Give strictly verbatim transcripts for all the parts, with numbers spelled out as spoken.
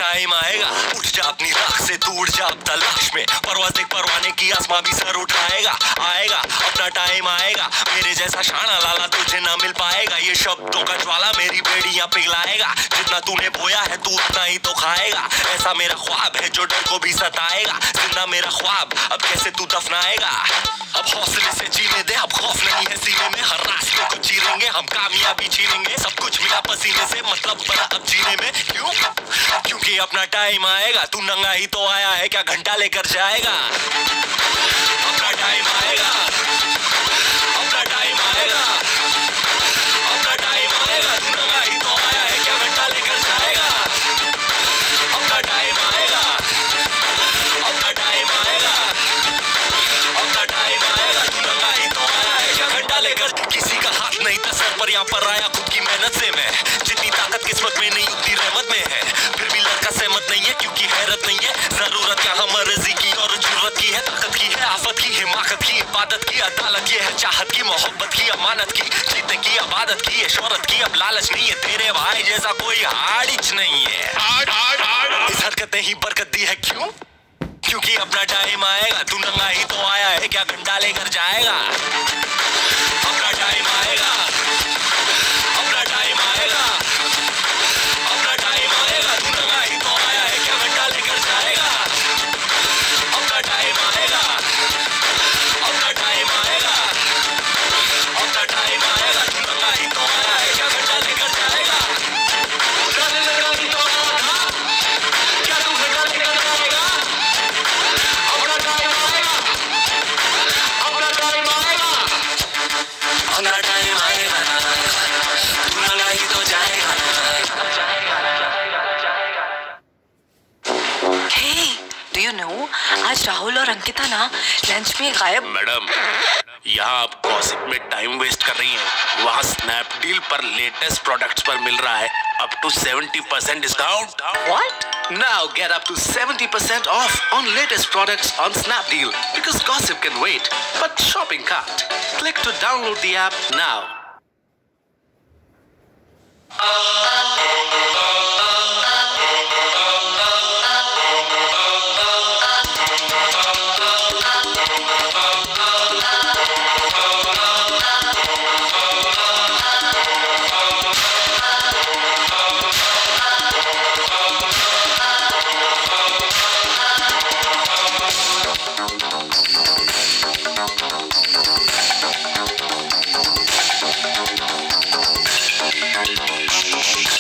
Time आएगा, उठ जा अपनी राख से, तू उड़ जा अब तलाश में, परवाज़ देख परवाने की, आसमां भी सर उठाएगा। आएगा अपना टाइम आएगा, मेरे जैसा शाना लाला तुझे ना मिल पाएगा। ये शब्दों का ज्वाला मेरी बेड़ियां पिघलाएगा, जितना तूने बोया है तू उतना ही तो खाएगा। ऐसा मेरा ख्वाब है जो डर को भी सताएगा, जिंदा मेरा ख्वाब अब कैसे तू दफनाएगा। अब हौसले से जीने दे, अब खौफ नहीं है सीने में, हर रास्ते को चीरेंगे हम, कामयाबी छीनेंगे, सब कुछ मिला पसीने से, मतलब बना अब जीने में। क्यों? क्योंकि अपना टाइम आएगा, तू नंगा ही तो आया है, क्या घंटा लेकर जाएगा। अपना टाइम आएगा, अपना टाइम आएगा, अपना टाइम आएगा, तू नंगा ही तो आया है, क्या घंटा लेकर जाएगा। अपना टाइम आएगा, अपना टाइम आएगा, अपना टाइम आएगा, तू नंगा ही तो आया है, क्या घंटा लेकर। किसी का हाथ नहीं था सर पर, यहाँ पर आया खुद की मेहनत से मैं, जितनी ताकत किस्मत में नहीं उतनी रहमत में है। फिर भी लड़का सहमत नहीं है क्योंकि हैरत नहीं है, जरूरत यहाँ मर्जी की और जरूरत की है, ताकत की है, आफत की, हिमाकत की, इबादत की, अदालत ये है, चाहत की, मोहब्बत की, अमानत की, जीतने की, आबादत की, शोहरत की, अब लालच नहीं है, तेरे भाई जैसा कोई हाड़िच नहीं है। हाड़ हाड़ हाड़ इस हरकत ने ही बरकत दी है। क्यों? क्योंकि अपना टाइम आएगा, तू नंगा ही तो आया है, क्या घंटा लेकर जाएगा। अपना टाइम आएगा, अपना टाइम आएगा, अपना टाइम आएगा, तू नंगा ही तो आया है, क्या घंटा लेकर जाएगा। अपना टाइम आएगा, अपना टाइम आएगा, अपना टाइम आएगा, तू नंगा ही तो आया है, क्या घंटा लेकर जाएगा। क्या तू घंटा लेकर जाएगा। अपना टाइम आएगा, अपना टाइम आएगा, अपना टाइम आएगा, तू नंगा ही तो जाएगा। Hey, do you know, आज राहुल और अंकिता ना लंच में गायब। मैडम, यहाँ आप गॉसिप में टाइम वेस्ट कर रही हैं, वहाँ स्नैपडील पर लेटेस्ट प्रोडक्ट्स पर मिल रहा है up to seventy percent discount. What? Now get up to seventy percent off on latest products on Snapdeal, because gossip can wait, but shopping can't. Click to download the app now. Thank you.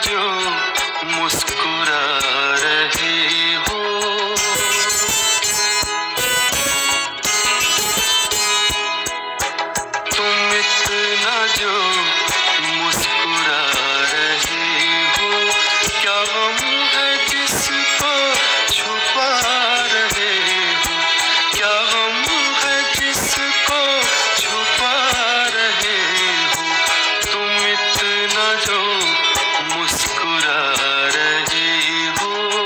जो मुस्कुरा रहे हो, तुम इतना जो मुस्कुरा रहे हो, क्या गम है जिसको छुपा रहे हो, क्या गम है जिसको छुपा रहे हो, तुम इतना जो मुस्कुरा रहे हो।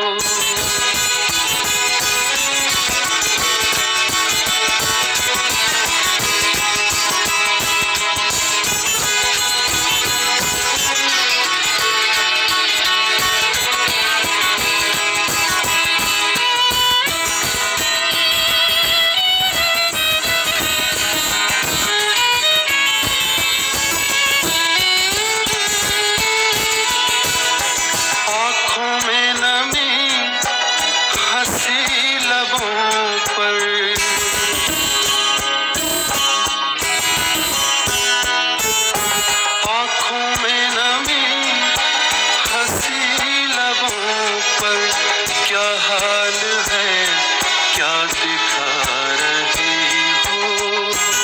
क्या हाल है, क्या दिखा रही हो,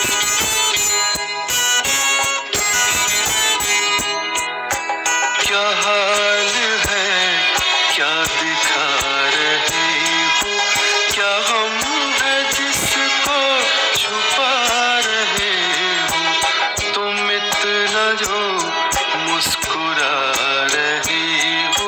क्या हाल है, क्या दिखा रही हो, क्या गम है जिसको छुपा रहे हो, तुम इतना जो मुस्कुरा रही हो।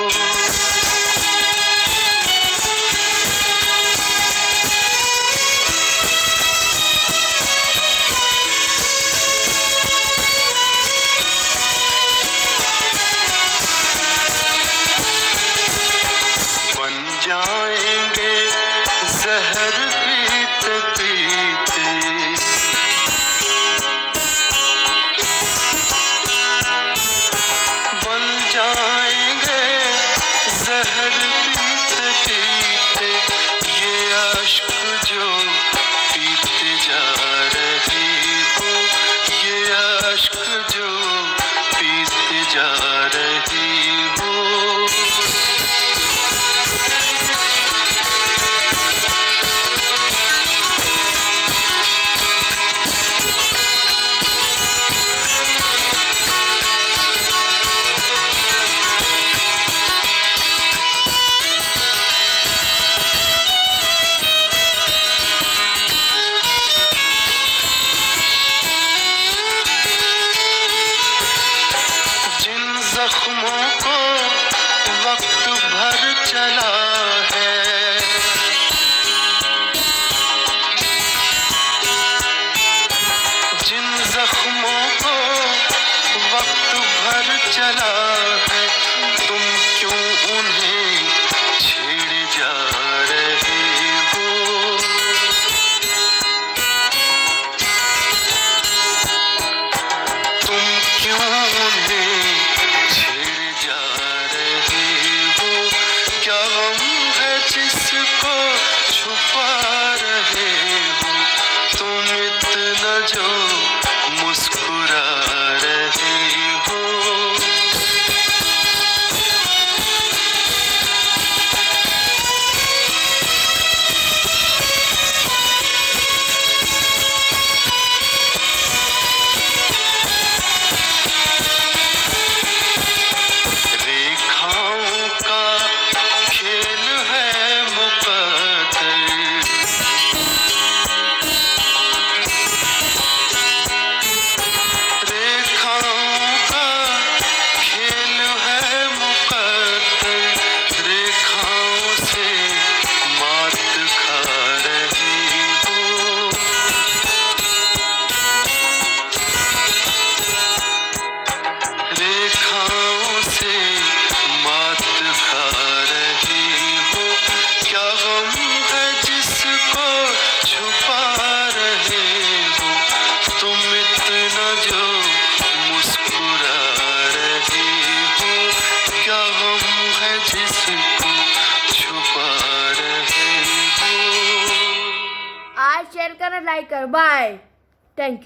जाएंगे जहर पीते पीते, बन जाएंगे जहर पीते पीते, ये अश्क जो पीते जा रही हो, ये अश्क जो पीते जा रही हो। जख्मों को वक्त भर चला है, जिन जख्मों को वक्त भर चला है, तुम क्यों उन्हें छेड़े जा रहे हो, तुम क्यों उन्हें जिसको छुपा रहे हो, तुम इतना जो मुस्कुरा रहे हो। रेखाओं का खेल है मुकद्दर, रेखाओं का खेल है मुकद्दर, रेखाओं से मात खा रही हो, रेखाओं से मात खा रही हो, क्या गम है जिसको छुपा रहे हो, तुम इतना जो मुस्कुरा रहे हो, क्या गम है जिसको छुपा रहे हो। आज शेयर करो, लाइक करो, बाय, थैंक यू।